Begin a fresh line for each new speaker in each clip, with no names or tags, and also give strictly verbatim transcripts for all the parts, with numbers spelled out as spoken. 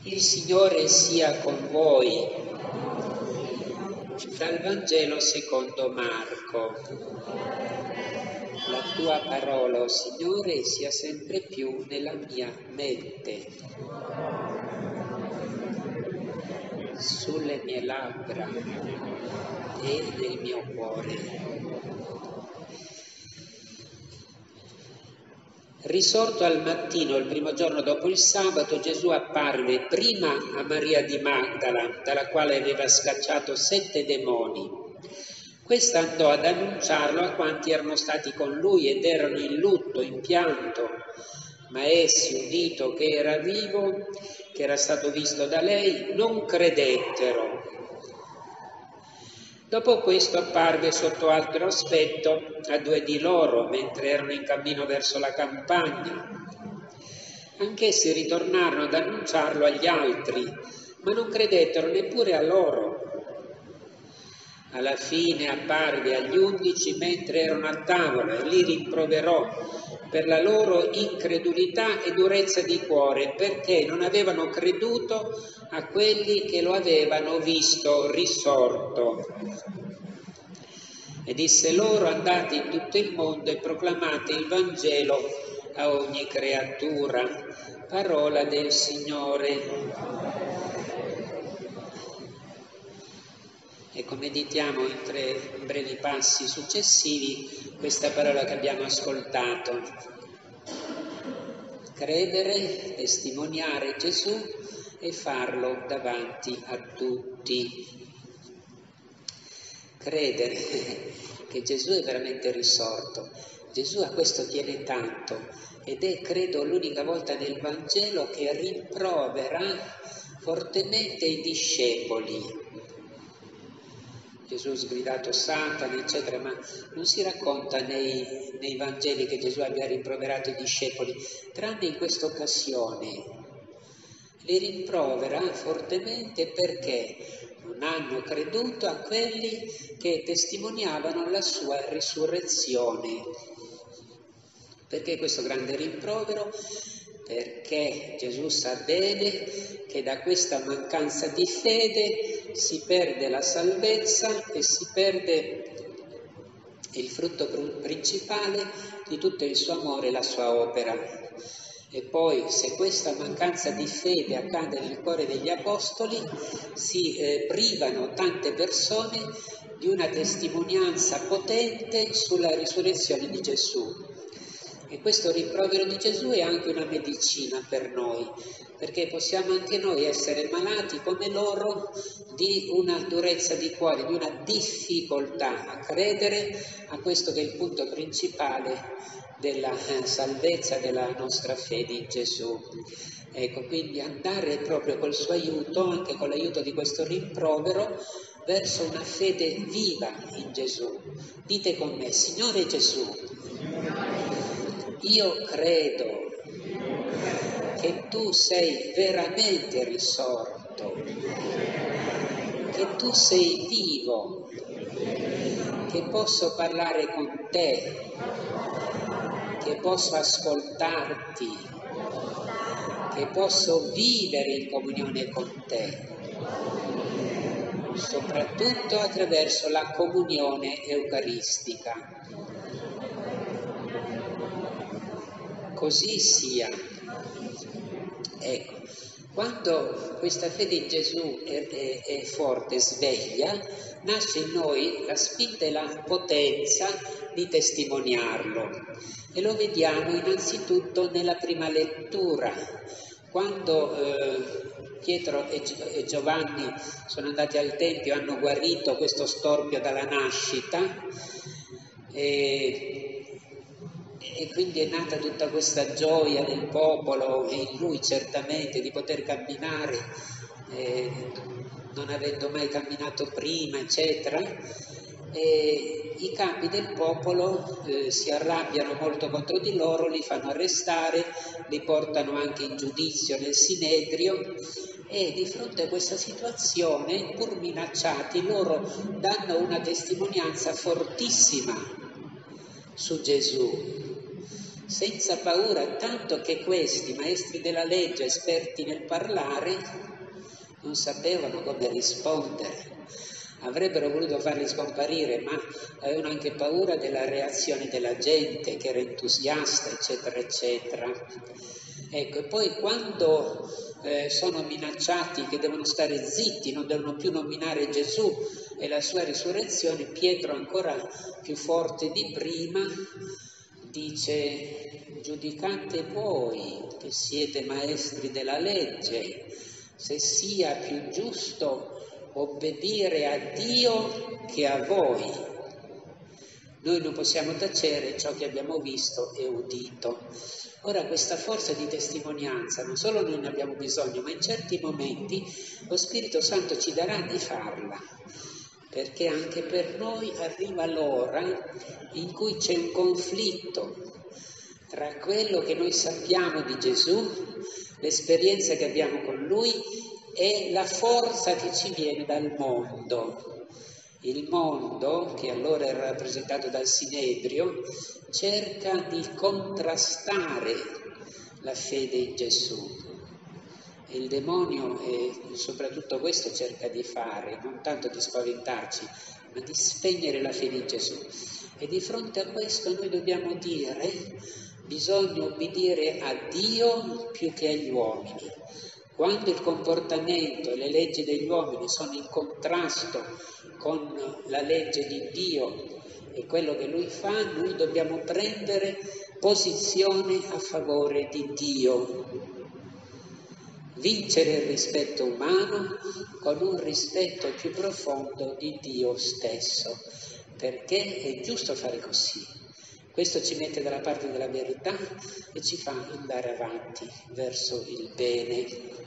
Il Signore sia con voi. Dal Vangelo secondo Marco. La tua parola, oh Signore, sia sempre più nella mia mente, sulle mie labbra e nel mio cuore. Risorto al mattino, il primo giorno dopo il sabato, Gesù apparve prima a Maria di Magdala, dalla quale aveva scacciato sette demoni. Questa andò ad annunciarlo a quanti erano stati con lui ed erano in lutto, in pianto. Ma essi, udito che era vivo, che era stato visto da lei, non credettero. Dopo questo apparve sotto altro aspetto a due di loro, mentre erano in cammino verso la campagna. Anch'essi ritornarono ad annunciarlo agli altri, ma non credettero neppure a loro. Alla fine apparve agli undici mentre erano a tavola e li rimproverò per la loro incredulità e durezza di cuore, perché non avevano creduto a quelli che lo avevano visto risorto. E disse loro: andate in tutto il mondo e proclamate il Vangelo a ogni creatura. Parola del Signore. Ecco, meditiamo in tre brevi passi successivi questa parola che abbiamo ascoltato. Credere, testimoniare Gesù e farlo davanti a tutti. Credere che Gesù è veramente risorto. Gesù a questo tiene tanto ed è, credo, l'unica volta nel Vangelo che rimprovera fortemente i discepoli. Gesù sgridato Satana, eccetera, ma non si racconta nei, nei Vangeli che Gesù abbia rimproverato i discepoli, tranne in questa occasione. Li rimprovera fortemente perché non hanno creduto a quelli che testimoniavano la sua risurrezione. Perché questo grande rimprovero? Perché Gesù sa bene che da questa mancanza di fede si perde la salvezza e si perde il frutto principale di tutto il suo amore e la sua opera. E poi, se questa mancanza di fede accade nel cuore degli apostoli, si eh, privano tante persone di una testimonianza potente sulla risurrezione di Gesù. E questo rimprovero di Gesù è anche una medicina per noi, perché possiamo anche noi essere malati come loro di una durezza di cuore, di una difficoltà a credere a questo che è il punto principale della salvezza della nostra fede in Gesù. Ecco, quindi andare proprio col suo aiuto, anche con l'aiuto di questo rimprovero, verso una fede viva in Gesù. Dite con me: Signore Gesù, io credo che tu sei veramente risorto, che tu sei vivo, che posso parlare con te, che posso ascoltarti, che posso vivere in comunione con te, soprattutto attraverso la comunione eucaristica. Così sia. Ecco, quando questa fede in Gesù è, è, è forte, sveglia, nasce in noi la spinta e la potenza di testimoniarlo. E lo vediamo innanzitutto nella prima lettura, quando eh, Pietro e, e Giovanni sono andati al Tempio e hanno guarito questo storpio dalla nascita, e E quindi è nata tutta questa gioia del popolo e in lui certamente di poter camminare, eh, non avendo mai camminato prima, eccetera. E i capi del popolo eh, si arrabbiano molto contro di loro, li fanno arrestare, li portano anche in giudizio nel Sinedrio. E di fronte a questa situazione, pur minacciati, loro danno una testimonianza fortissima su Gesù. senza paura, tanto che questi maestri della legge, esperti nel parlare, non sapevano come rispondere. Avrebbero voluto farli scomparire, ma avevano anche paura della reazione della gente, che era entusiasta, eccetera, eccetera. Ecco, e poi quando eh, sono minacciati che devono stare zitti, non devono più nominare Gesù e la sua risurrezione, Pietro, ancora più forte di prima, dice: giudicate voi che siete maestri della legge, se sia più giusto obbedire a Dio che a voi. Noi non possiamo tacere ciò che abbiamo visto e udito. Ora, questa forza di testimonianza non solo noi ne abbiamo bisogno, ma in certi momenti lo Spirito Santo ci darà di farla, perché anche per noi arriva l'ora in cui c'è un conflitto tra quello che noi sappiamo di Gesù, l'esperienza che abbiamo con Lui, e la forza che ci viene dal mondo. Il mondo, che allora era rappresentato dal Sinedrio, cerca di contrastare la fede in Gesù. E il demonio, e soprattutto questo, cerca di fare, non tanto di spaventarci, ma di spegnere la fede in Gesù. E di fronte a questo noi dobbiamo dire: bisogna obbedire a Dio più che agli uomini. Quando il comportamento e le leggi degli uomini sono in contrasto con la legge di Dio e quello che Lui fa, noi dobbiamo prendere posizione a favore di Dio. Vincere il rispetto umano con un rispetto più profondo di Dio stesso, perché è giusto fare così. Questo ci mette dalla parte della verità e ci fa andare avanti verso il bene.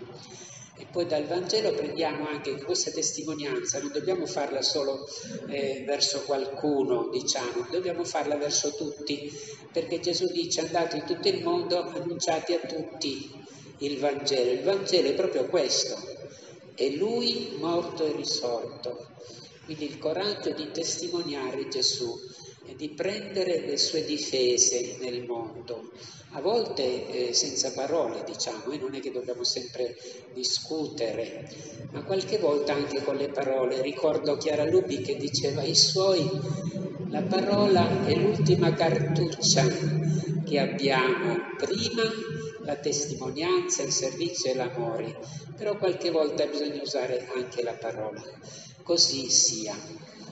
E poi dal Vangelo prendiamo anche che questa testimonianza non dobbiamo farla solo eh, verso qualcuno, diciamo, dobbiamo farla verso tutti, perché Gesù dice: andate in tutto il mondo, annunciate a tutti il Vangelo. Il Vangelo è proprio questo, è Lui morto e risorto. Quindi il coraggio di testimoniare Gesù e di prendere le sue difese nel mondo, a volte eh, senza parole, diciamo, e non è che dobbiamo sempre discutere, ma qualche volta anche con le parole. Ricordo Chiara Lubi che diceva ai suoi: la parola è l'ultima cartuccia che abbiamo, prima la testimonianza, il servizio e l'amore, però qualche volta bisogna usare anche la parola. Così sia.